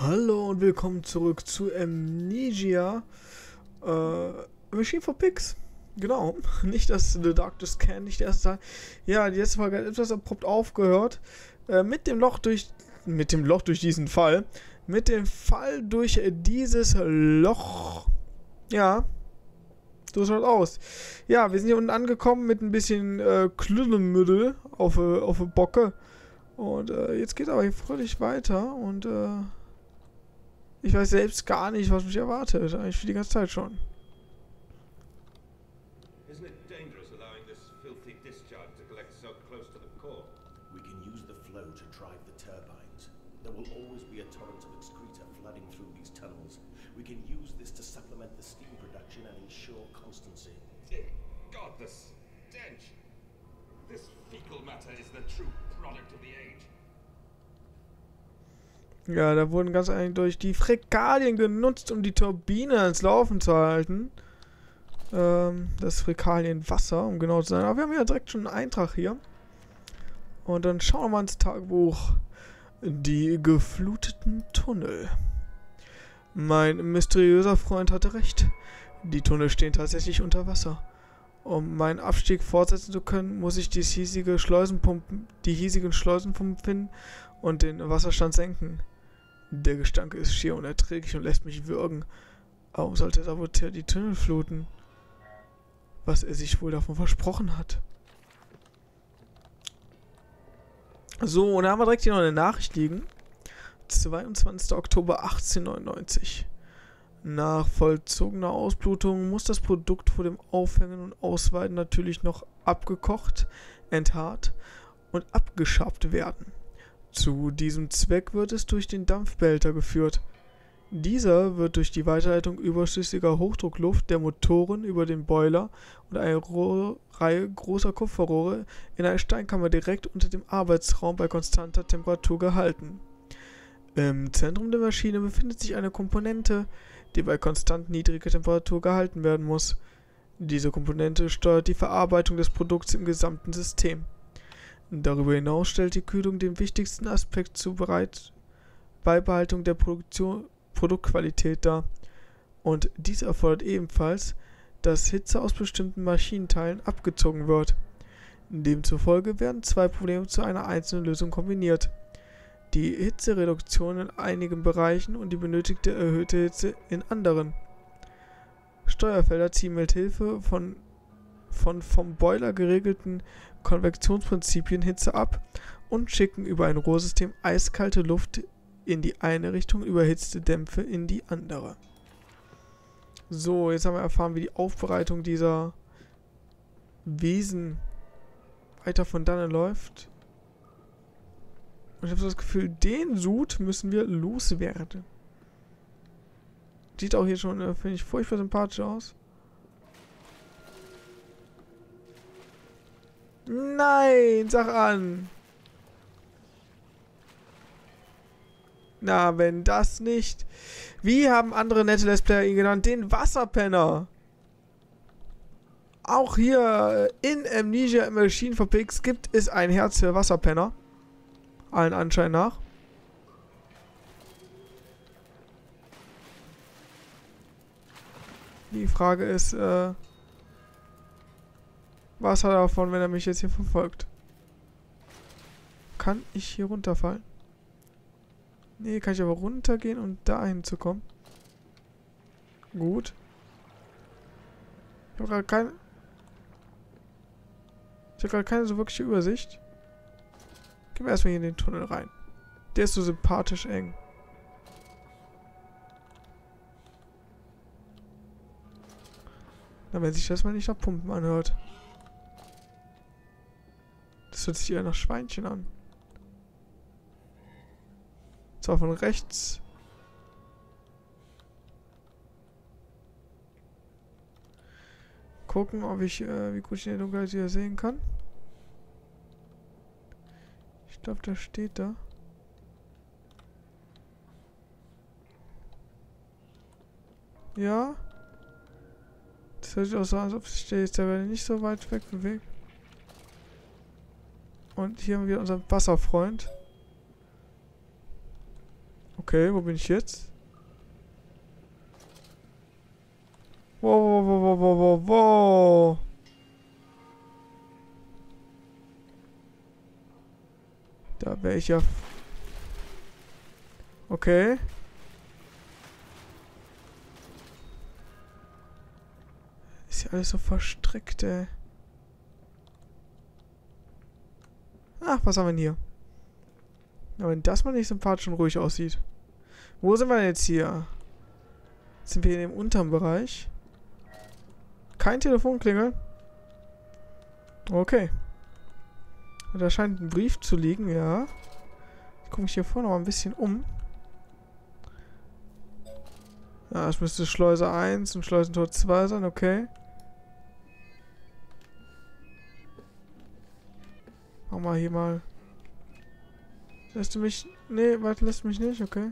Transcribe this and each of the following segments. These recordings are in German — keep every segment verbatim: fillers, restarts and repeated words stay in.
Hallo und willkommen zurück zu Amnesia äh, Machine for Pigs. Genau, nicht das The Darkest Can, nicht der erste Teil. Ja, die letzte Folge hat etwas abrupt aufgehört. Äh, mit dem Loch durch. Mit dem Loch durch diesen Fall. Mit dem Fall durch dieses Loch. Ja. So schaut aus. Ja, wir sind hier unten angekommen mit ein bisschen äh, Klüllemüddel auf, äh, auf der Bocke. Und äh, jetzt geht aber hier fröhlich weiter und äh. Ich weiß selbst gar nicht, was mich erwartet. Eigentlich für die ganze Zeit schon. Isn't it dangerous allowing this filthy discharge to collect so close to the core? We can use the flow to drive the turbines. There will always be a torrent of excreta flooding through these tunnels. We can use this to supplement the steam production and ensure constancy. Dear God, the stench! This fecal matter is the true product of the age. Ja, da wurden ganz eindeutig die Fäkalien genutzt, um die Turbine ans Laufen zu halten. Ähm, das Fäkalienwasser, um genau zu sein. Aber wir haben ja direkt schon einen Eintrag hier. Und dann schauen wir mal ins Tagebuch. Die gefluteten Tunnel. Mein mysteriöser Freund hatte recht. Die Tunnel stehen tatsächlich unter Wasser. Um meinen Abstieg fortsetzen zu können, muss ich die hiesige Schleusenpumpen, die hiesigen Schleusenpumpen finden und den Wasserstand senken. Der Gestank ist schier unerträglich und lässt mich würgen. Warum sollte der Saboteur die Tunnel fluten? Was er sich wohl davon versprochen hat. So, und da haben wir direkt hier noch eine Nachricht liegen. zweiundzwanzigster Oktober achtzehnhundertneunundneunzig. Nach vollzogener Ausblutung muss das Produkt vor dem Aufhängen und Ausweiten natürlich noch abgekocht, enthaart und abgeschabt werden. Zu diesem Zweck wird es durch den Dampfbehälter geführt. Dieser wird durch die Weiterleitung überschüssiger Hochdruckluft der Motoren über den Boiler und eine Rohr- Reihe großer Kupferrohre in eine Steinkammer direkt unter dem Arbeitsraum bei konstanter Temperatur gehalten. Im Zentrum der Maschine befindet sich eine Komponente, die bei konstant niedriger Temperatur gehalten werden muss. Diese Komponente steuert die Verarbeitung des Produkts im gesamten System. Darüber hinaus stellt die Kühlung den wichtigsten Aspekt zur Bereit- Beibehaltung der Produktion, Produktqualität dar. Und dies erfordert ebenfalls, dass Hitze aus bestimmten Maschinenteilen abgezogen wird. Demzufolge werden zwei Probleme zu einer einzelnen Lösung kombiniert. Die Hitzereduktion in einigen Bereichen und die benötigte erhöhte Hitze in anderen. Steuerfelder ziehen mit Hilfe von, von vom Boiler geregelten Konvektionsprinzipien Hitze ab und schicken über ein Rohrsystem eiskalte Luft in die eine Richtung, überhitzte Dämpfe in die andere. So, jetzt haben wir erfahren, wie die Aufbereitung dieser Wesen weiter von dannen läuft. Und ich habe so das Gefühl, den Sud müssen wir loswerden. Sieht auch hier schon, äh, finde ich, furchtbar sympathisch aus. Nein, sag an. Na, wenn das nicht... Wie haben andere nette Let's Player ihn genannt? Den Wasserpenner. Auch hier in Amnesia Machine for Pigs gibt es ein Herz für Wasserpenner. Allen Anschein nach. Die Frage ist, äh... was hat er davon, wenn er mich jetzt hier verfolgt? Kann ich hier runterfallen? Nee, kann ich aber runtergehen, um da hinzukommen. Gut. Ich habe gerade keine... Ich habe gerade keine so wirkliche Übersicht. Gehen wir erstmal hier in den Tunnel rein. Der ist so sympathisch eng. Na, wenn sich das mal nicht nach Pumpen anhört. Das hört sich eher nach Schweinchen an. Zwar von rechts. Gucken, ob ich, äh, wie gut ich in der Dunkelheit hier sehen kann. Ich glaube, der steht da. Ja. Das hört sich auch so an, als ob sich der jetzt der nicht so weit weg bewegt. Und hier haben wir unseren Wasserfreund. Okay, wo bin ich jetzt? Wow, wow, wow, wow, wow, wow. Da wäre ich ja... Okay. Ist ja alles so verstrickt, ey. Ach, was haben wir denn hier? Ja, wenn das mal nicht sympathisch und ruhig aussieht. Wo sind wir denn jetzt hier? Sind wir in dem unteren Bereich? Kein Telefon klingeln? Okay. Da scheint ein Brief zu liegen, ja. Ich gucke mich hier vorne noch mal ein bisschen um. Ja, es müsste Schleuse eins und Schleusentor zwei sein, okay. Machen wir hier mal. Lässt du mich... Nee, warte, lässt mich nicht, okay.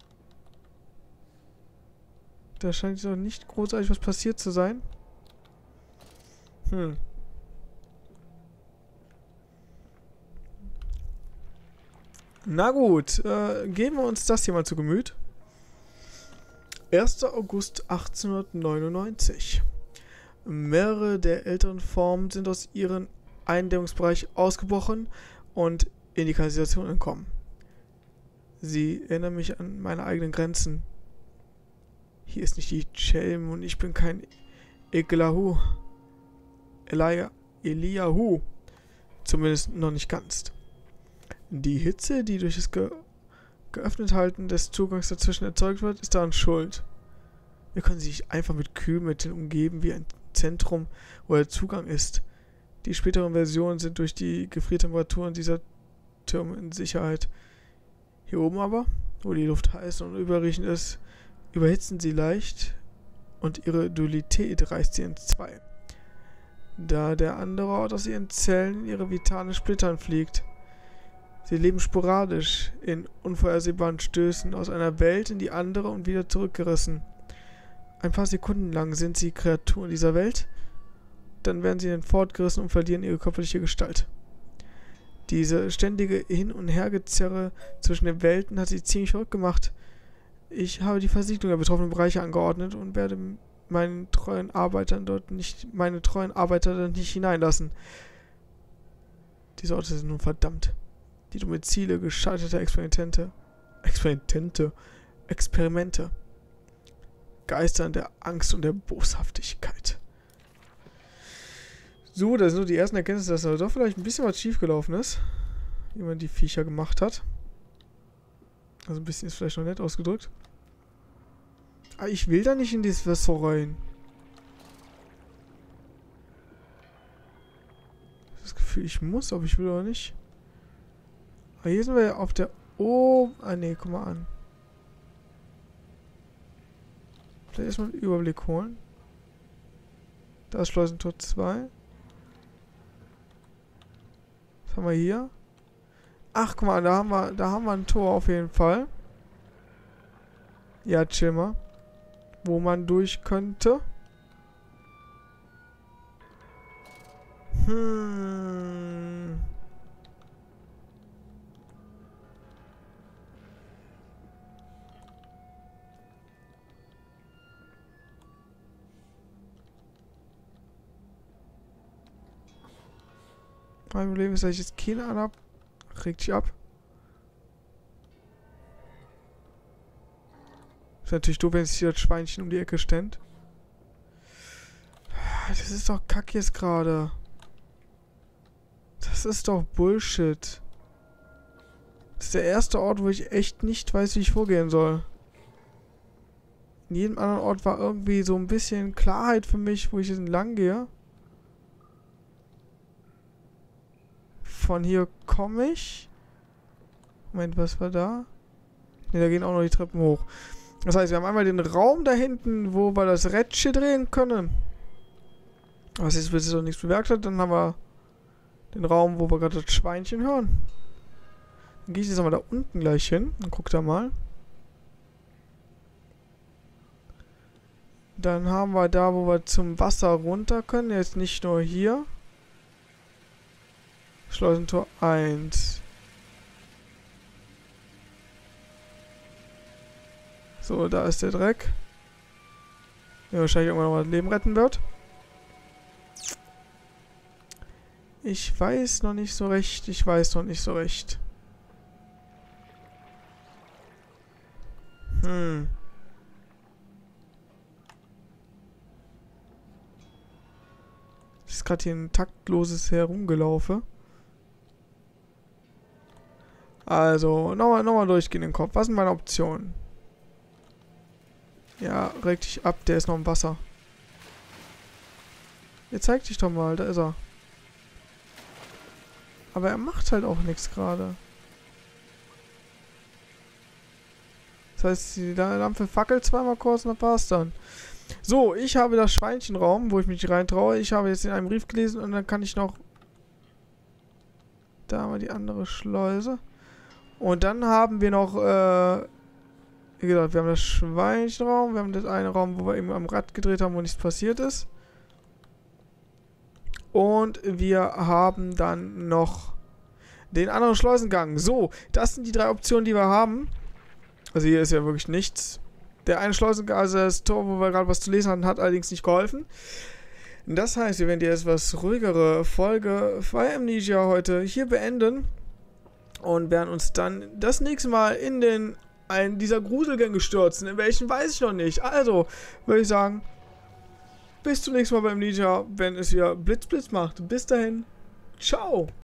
Da scheint doch nicht großartig was passiert zu sein. Hm. Na gut, äh, geben wir uns das hier mal zu Gemüt. erster August achtzehnhundertneunundneunzig. Mehrere der älteren Formen sind aus ihrem Eindämmungsbereich ausgebrochen und in die Kanalisation entkommen. Sie erinnern mich an meine eigenen Grenzen. Hier ist nicht die Chelm und ich bin kein Ekelahu. Elia, Eliahu. Zumindest noch nicht ganz. Die Hitze, die durch das ge Geöffnethalten des Zugangs dazwischen erzeugt wird, ist daran schuld. Wir können sie nicht einfach mit Kühlmitteln umgeben, wie ein Zentrum, wo der Zugang ist. Die späteren Versionen sind durch die Gefriertemperaturen dieser Türme in Sicherheit. Hier oben aber, wo die Luft heiß und überriechend ist, überhitzen sie leicht und ihre Dualität reißt sie in zwei. Da der andere Ort aus ihren Zellen in ihre vitalen Splittern fliegt. Sie leben sporadisch in unvorhersehbaren Stößen aus einer Welt in die andere und wieder zurückgerissen. Ein paar Sekunden lang sind sie Kreaturen dieser Welt, dann werden sie dann fortgerissen und verlieren ihre körperliche Gestalt. Diese ständige Hin- und Hergezerre zwischen den Welten hat sie ziemlich verrückt gemacht. Ich habe die Versiegelung der betroffenen Bereiche angeordnet und werde meinen treuen Arbeitern dort nicht, meine treuen Arbeiter dort nicht hineinlassen. Diese Orte sind nun verdammt. Die Domizile gescheiterter Experimente. Experimente. Experimente. Geistern der Angst und der Boshaftigkeit. So, das sind nur die ersten Erkenntnisse, dass da doch vielleicht ein bisschen was schiefgelaufen ist. Wie man die Viecher gemacht hat. Also ein bisschen ist vielleicht noch nett ausgedrückt. Aber ich will da nicht in dieses Wasser rein. Das Gefühl, ich muss, ob ich will oder nicht. Aber hier sind wir ja auf der... Oh... Ah, ne, guck mal an. Vielleicht erstmal einen Überblick holen. Da ist Schleusentor zwei. Was haben wir hier? Ach, guck mal, da haben wir, da haben wir ein Tor auf jeden Fall. Ja, chill mal. Wo man durch könnte. Hm. Mein Problem ist, dass ich jetzt keine Ahnung habe. Regt dich ab. Ist natürlich doof, wenn sich hier das Schweinchen um die Ecke stellt. Das ist doch Kack jetzt gerade. Das ist doch Bullshit. Das ist der erste Ort, wo ich echt nicht weiß, wie ich vorgehen soll. In jedem anderen Ort war irgendwie so ein bisschen Klarheit für mich, wo ich jetzt lang gehe. Von hier komme ich. Moment, was war da? Ne, da gehen auch noch die Treppen hoch. Das heißt, wir haben einmal den Raum da hinten, wo wir das Rädchen drehen können. Was jetzt bis jetzt noch nichts bemerkt hat. Dann haben wir den Raum, wo wir gerade das Schweinchen hören. Dann gehe ich jetzt mal da unten gleich hin und guck da mal. Dann haben wir da, wo wir zum Wasser runter können. Jetzt nicht nur hier. Schleusentor eins. So, da ist der Dreck. Der wahrscheinlich irgendwann noch mal das Leben retten wird. Ich weiß noch nicht so recht. Ich weiß noch nicht so recht. Hm. Das ist gerade hier ein taktloses Herumgelaufe. Also, nochmal noch mal durchgehen in den Kopf. Was sind meine Optionen? Ja, reg dich ab, der ist noch im Wasser. Jetzt zeig dich doch mal, da ist er. Aber er macht halt auch nichts gerade. Das heißt, die Lampe fackelt zweimal kurz und dann passt dann. So, ich habe das Schweinchenraum, wo ich mich reintraue. Ich habe jetzt in einem Brief gelesen und dann kann ich noch... Da haben wir die andere Schleuse. Und dann haben wir noch, äh... wie gesagt, wir haben das Schweinchenraum, wir haben das eine Raum, wo wir eben am Rad gedreht haben, wo nichts passiert ist. Und wir haben dann noch den anderen Schleusengang. So, das sind die drei Optionen, die wir haben. Also hier ist ja wirklich nichts. Der eine Schleusengang, also das Tor, wo wir gerade was zu lesen hatten, hat allerdings nicht geholfen. Das heißt, wir werden die etwas ruhigere Folge Fire Amnesia heute hier beenden. Und werden uns dann das nächste Mal in den einen dieser Gruselgänge stürzen. In welchen weiß ich noch nicht. Also, würde ich sagen, bis zum nächsten Mal bei Amnesia, wenn es wieder Blitz Blitz macht. Bis dahin, ciao!